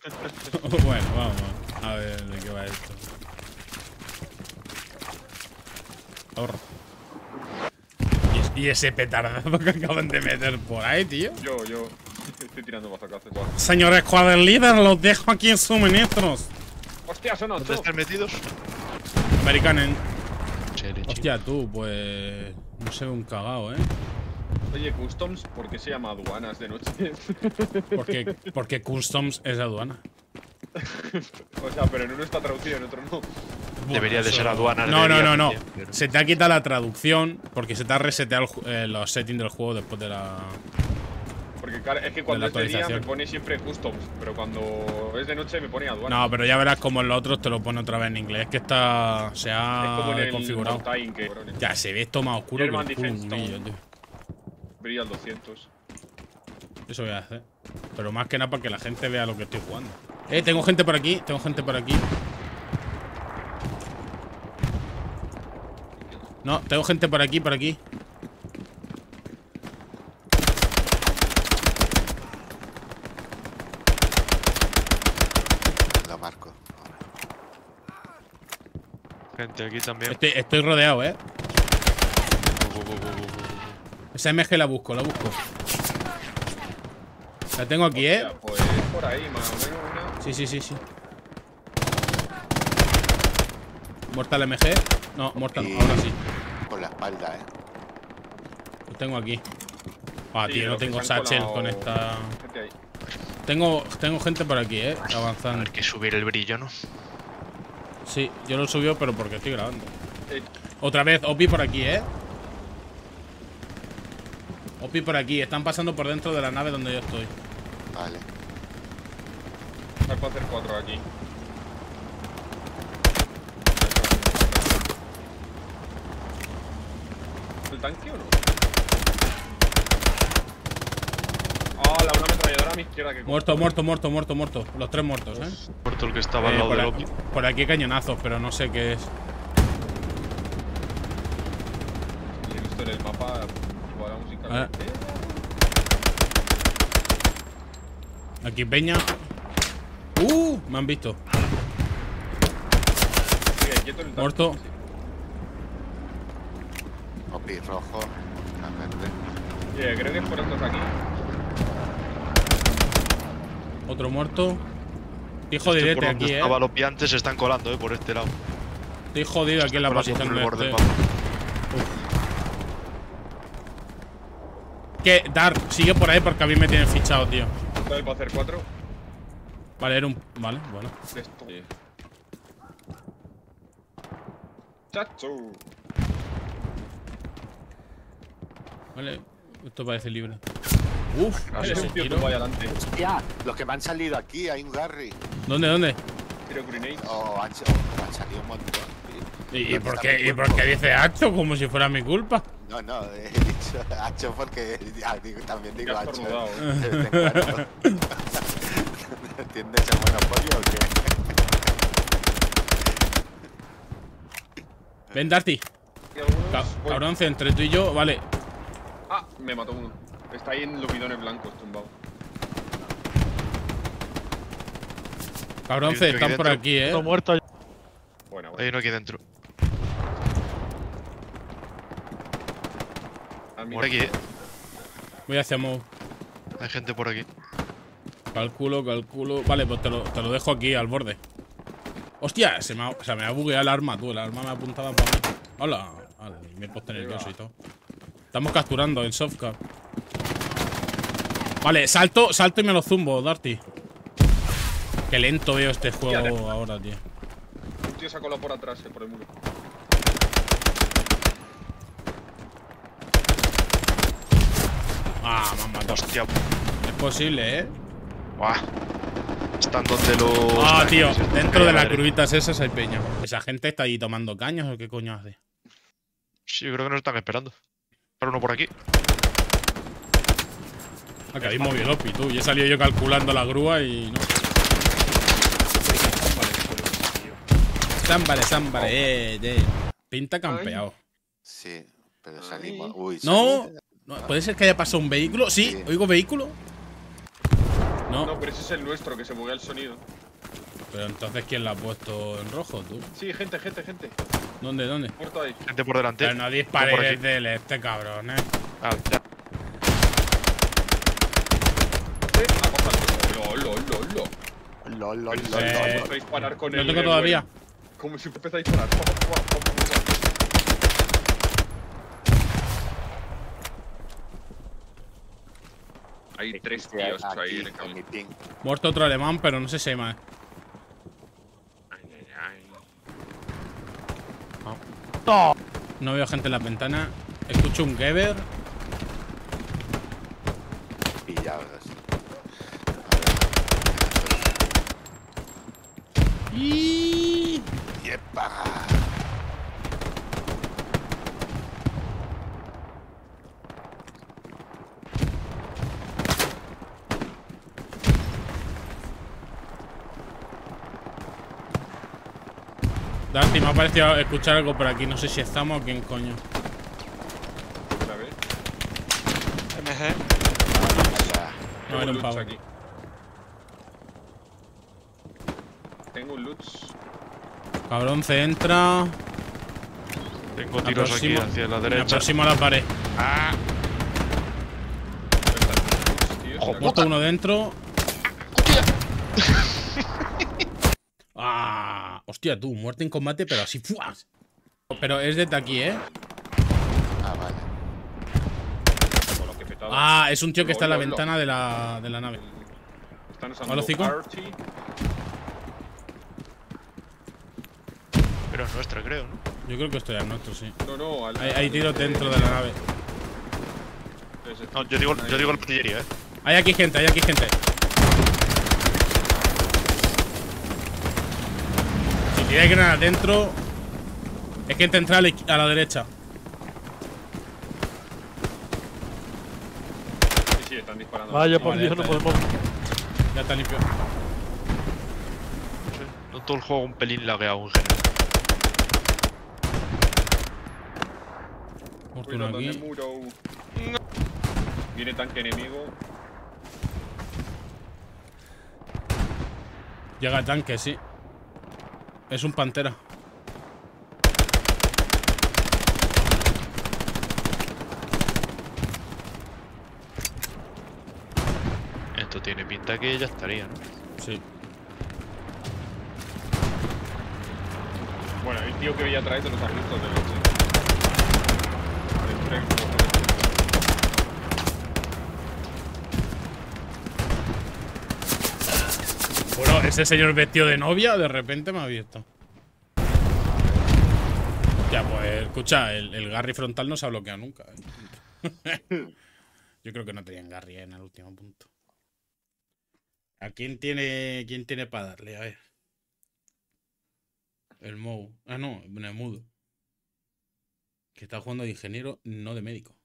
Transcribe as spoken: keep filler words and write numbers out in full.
Bueno, vamos. A ver de qué va esto. Ahorro. ¿Y, y ese petardazo que acaban de meter por ahí, tío? Yo, yo. Estoy tirando bazacazos. Señores Squad Leader, los dejo aquí en suministros. Hostia, son ocho. ¿Dónde están metidos? Americanen. Chile, Hostia, tú, pues. No sé, un cagao, eh. Oye, Customs, ¿por qué se llama aduanas de noche? Porque, porque Customs es aduana. O sea, pero en uno está traducido, en otro no. Bueno, Debería de eso- ser aduana. No, no, debería no, no. también, pero- Se te ha quitado la traducción porque se te ha reseteado el ju- eh, los settings del juego después de la. Porque claro, es que cuando la es de día me actualización. pone siempre Customs, pero cuando es de noche me pone aduanas. No, pero ya verás como en los otros te lo pone otra vez en inglés. Es que está. Se es como en ha el configurado. Mountain que Ya se ve esto más oscuro que German el culo un Defense grillo, Stone. tío. brilla al doscientos. Eso voy a hacer. Pero más que nada para que la gente vea lo que estoy jugando. Eh, tengo gente por aquí, tengo gente por aquí. No, tengo gente por aquí, por aquí. La marco. Gente aquí también. Estoy, estoy rodeado, eh. Bu, bu, bu, bu, bu, bu. Esa M G la busco, la busco. La tengo aquí, eh. Hostia, pues por ahí, más o menos una. Sí, sí, sí, sí. ¿Muerta la M G? No, muerta no, Y- ahora sí. Con la espalda, eh. Lo tengo aquí. Ah, Sí, tío, no los que tengo se han satchel colado- con esta. Gente ahí. Tengo, tengo gente por aquí, eh. A Avanzando. ver que subir el brillo, ¿no? Sí, yo lo subió, pero porque estoy grabando. Eh, Otra vez, Opi por aquí, eh. Opi por aquí. Están pasando por dentro de la nave donde yo estoy. Vale. hay para hacer cuatro aquí. ¿El tanque o no? Ah, la una ametralladora a mi izquierda que Muerto, muerto, muerto, muerto, muerto. Los tres muertos, eh. Muerto el que estaba al Eh, lado por, del aquí, Opi. por aquí cañonazos, pero no sé qué es. Y he visto en el mapa jugar la música. Ah. Eh, Aquí Peña. ¡Uh! Me han visto. sigue quieto el tanque. Muerto. Sí. Opi rojo. La verde. Yeah, creo que es por estos aquí. Otro muerto. Estoy Este por jodidete donde aquí, eh. estaba el Opi antes se están colando, eh, por este lado. Estoy jodido aquí en la Colando posición por el de borde del este. mapa. Que, Dar, sigue por ahí porque a mí me tienen fichado, tío. Hay para hacer cuatro. Vale, era un. Vale, bueno. De esto. Yeah. Chacho. Vale. Esto parece libre. Uf, Hay ese un tío tiro. tumbo ahí adelante. Hostia, los que me han salido aquí, hay un Garry. ¿Dónde, dónde? Tiro grenade. O han, o han salido un montón. ¿Y, y ¿Dónde por está qué, mi ¿Y por cuerpo? qué dice Hacho como si fuera mi culpa? No, no, he dicho Hacho porque ya, digo, también digo Ya has Hacho. estornudado. de vez en cuando. ¿Entiendes el monopolio o qué? Ven, Darty. Y algunos- Ca Voy. cabronce, entre tú y yo. Vale. Ah, me mató uno. Está ahí en los bidones blancos, tumbado. Cabronce, Hay uno aquí están por dentro. aquí, eh. Uno muerto. Hay Bueno, bueno. uno aquí dentro. A mí- Por aquí, eh. Voy hacia Mou. Hay gente por aquí. Calculo, calculo. Vale, pues te lo, te lo dejo aquí al borde. Hostia, se me ha, se me ha bugueado el arma, tú. El arma me apuntaba para mí. Hola. Vale, me he puesto nervioso y todo. Estamos capturando en softcap. Vale, salto, salto y me lo zumbo, Darty. Qué lento veo este juego ahora, tío. Un tío se ha colado por atrás, eh, por el muro. Ah, me han matado. Hostia. Es posible, ¿eh? Buah. Están donde los. Ah, tío, tanques, dentro de las madre. gruitas esas hay peña. ¿Esa gente está ahí tomando caños o qué coño hace? Sí, yo creo que nos están esperando. Pero uno por aquí. Ah, que habéis movido el Opi, tú. Y he salido yo calculando la grúa y no. Zámbare, zámbare, eh, eh. Pinta campeado. Sí, pero salimos. Uy, No, salí- no, ¿puede ser que haya pasado un vehículo? Sí, Sí. oigo vehículo. No, No, pero ese es el nuestro, que se buguea el sonido. pero entonces ¿quién la ha puesto en rojo, tú? Sí, gente, gente, gente. ¿Dónde, dónde? Muerto ahí. Gente por delante. Pero no por dispares aquí. desde el este, cabrón, eh. Ah, ya. Sí, a coger. Lo, lo, lo, lo. Lol, lol, Pero lol, Eh, si lol. empezó a disparar con Lo el. tengo el todavía. bueno. Como si empezó a disparar. Pum, pum, pum, pum, pum. Hay tres Sí, tíos aquí, ahí en el en camino. mi ping. Muerto otro alemán, pero no sé si hay más. Ay, ay, ay. ¡No! No veo gente en la ventana. Escucho un Geber. Pillados. Y... ¡Yepa! Darty, me ha parecido escuchar algo por aquí. No sé si estamos o quién coño. A ver. M G. Vaya. No, Tengo era un un loots pavo. aquí. Tengo un loots. Cabrón, se entra. Tengo tiros aquí Aproximo- hacia la Me derecha. aproximo a la pared. ¡Ah! ¿Dónde están los loots, tío? Ojo, Mira, Muerto uno dentro. Ah, hostia, tú, muerte en combate, pero así. ¡fuas! Pero es desde aquí, ¿eh? Ah, vale. con lo que he petado. Ah, es un tío que está en la Lo, lo, lo. ventana de la, de la nave. Están usando Hola, Cico. R T. Pero es nuestra, creo, ¿no? Yo creo que esto ya es nuestro, sí. No, no, al, Hay, hay tiros dentro de la nave. Ese- No, yo digo, ahí. yo digo la artillería, ¿eh? Hay aquí gente, hay aquí gente. Si tiráis granadas dentro, es que te entra a la, izqui- a la derecha. Sí, sí, están disparando. Vaya, por Vale, Dios, no está podemos. Ya está limpio. No sé. No todo el juego un pelín lagueado en general. Muerto uno Cuidado, aquí. de muro. Viene tanque enemigo. Llega el tanque, sí. Es un pantera. Esto tiene pinta que ya estaría, ¿no? Sí. Bueno, el tío que veía atrás de los arbustos de leche. Del tren, Bueno, ese señor vestido de novia de repente me ha visto. Ya, pues escucha, el, el Garry frontal no se ha bloqueado nunca. ¿eh? Yo creo que no tenían Garry en el último punto. ¿A quién tiene quién tiene para darle? A ver. El Mou. Ah, no, el mudo. Que está jugando de ingeniero, no de médico.